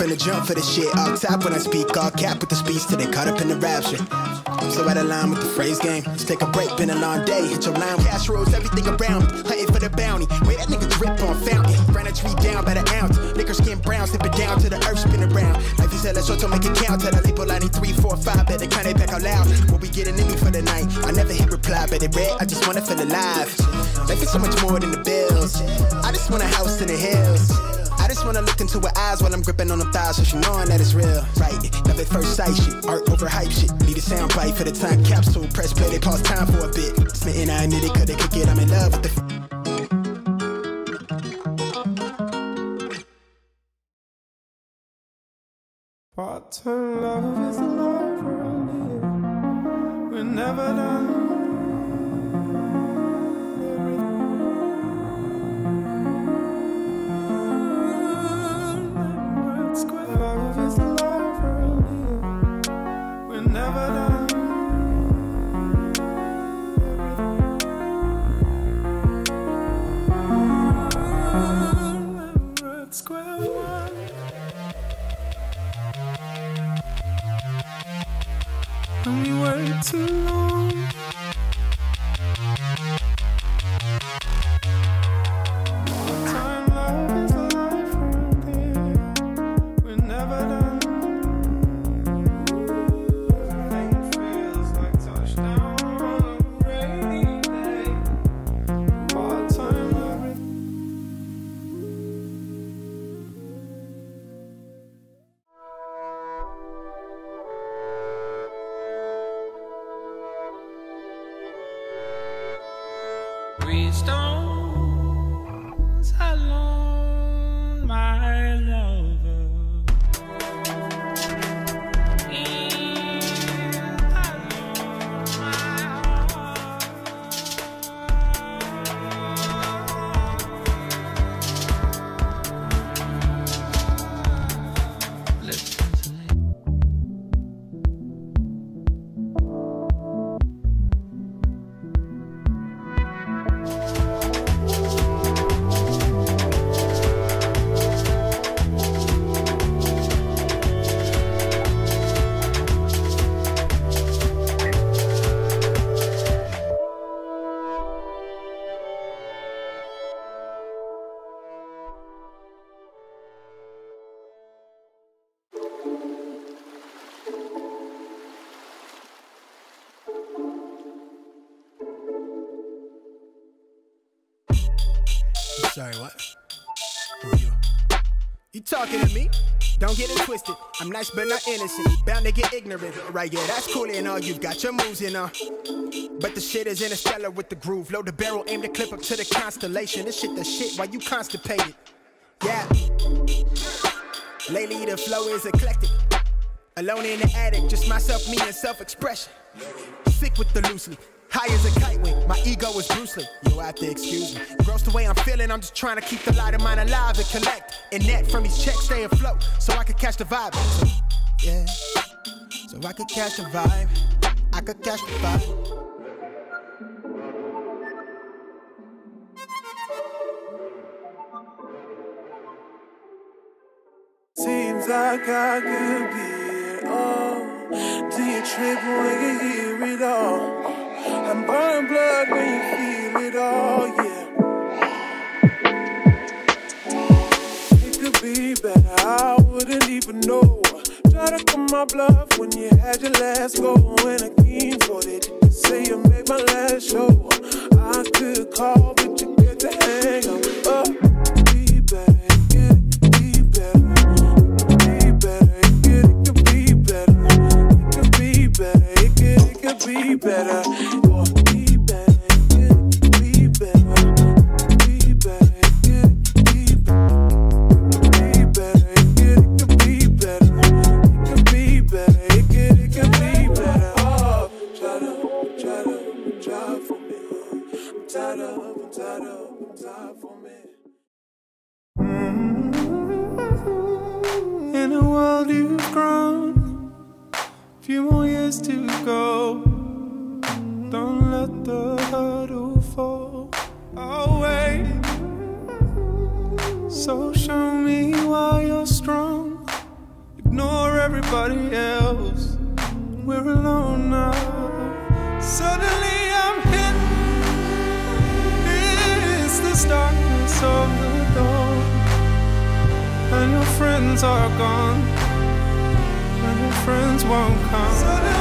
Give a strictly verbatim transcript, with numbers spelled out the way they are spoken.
finna jump for this shit. All top when I speak, all cap with the speech till they caught up in the rapture. I'm so out of line with the phrase game. Let's take a break, been a long day. Hit your line, cash rolls, everything around me. Hunting for the bounty. Wait, that nigga drip on fountain. Ran a tree down by the ounce. Liquor skin brown, slip it down to the earth, spin around. Life is hella short, so make it count. Tell the label I need three, four, five. Better count it back out loud. What we getting into for the night? I never hit reply, but it read, I just wanna feel alive. Life is so much more than the bills. I just want a house in the hills. I just wanna look into her eyes while I'm gripping on them thighs, so she knowing that it's real. Right, love at first sight shit, art over hype shit. Need a sound bite for the time capsule. Press play, they pause time for a bit. Smitten, I admit it, could they kick it? I'm in love with the. Part-time love is the life around here. We're never done. Love is the life around here. We're never done. We're at square one. And we wait too long. Time love is the life around here. We're never done. Everything feels like touchdown on a rainy day. Part-time love. Three stones alone, my lover. Is alone, my heart. Listen to me. Sorry, what? Who are you? You talking to me? Don't get it twisted. I'm nice but not innocent. Bound to get ignorant. Right, yeah, that's cool and all. You've got your moves in uh. But the shit is interstellar with the groove. Load the barrel, aim the clip up to the constellation. This shit the shit while you constipated. Yeah. Lately the flow is eclectic. Alone in the attic, just myself, me and self-expression. Sick with the loosely. High as a kite wing, my ego is Bruce Lee. You'll have to excuse me. Gross the way I'm feeling, I'm just trying to keep the light of mine alive and collect. And net from these checks stay afloat, so I could catch the vibe. So, yeah, so I could catch the vibe. I could catch the vibe. Seems like I could be it all. Do you trip when you hear it all? I'm burning blood when you feel it all, yeah. It could be better, I wouldn't even know. Try to come my bluff when you had your last go. When I came for it, say you make my last show. I could call, but you get the hang of it. Oh, be better, get it, be better. Be better, get it, could be better. It could be better, it could, it could be better. In a world you've grown, few more years to go. Don't let the hurdle fall. I'll wait. So show me why you're strong. everybody else. We're alone now. Suddenly I'm hit. It's the darkness of the dawn, and your friends are gone, and your friends won't come. Suddenly